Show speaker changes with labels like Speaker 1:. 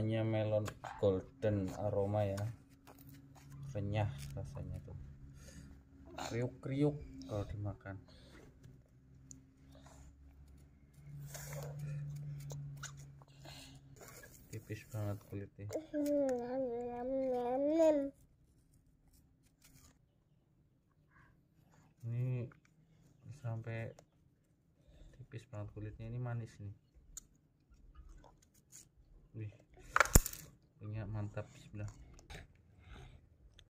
Speaker 1: namanya melon golden aroma ya, renyah rasanya tuh, kriuk-kriuk kalau dimakan. Tipis banget kulitnya. Ini sampai tipis banget kulitnya, ini manis nih. Wih, punya mantap, bismillah.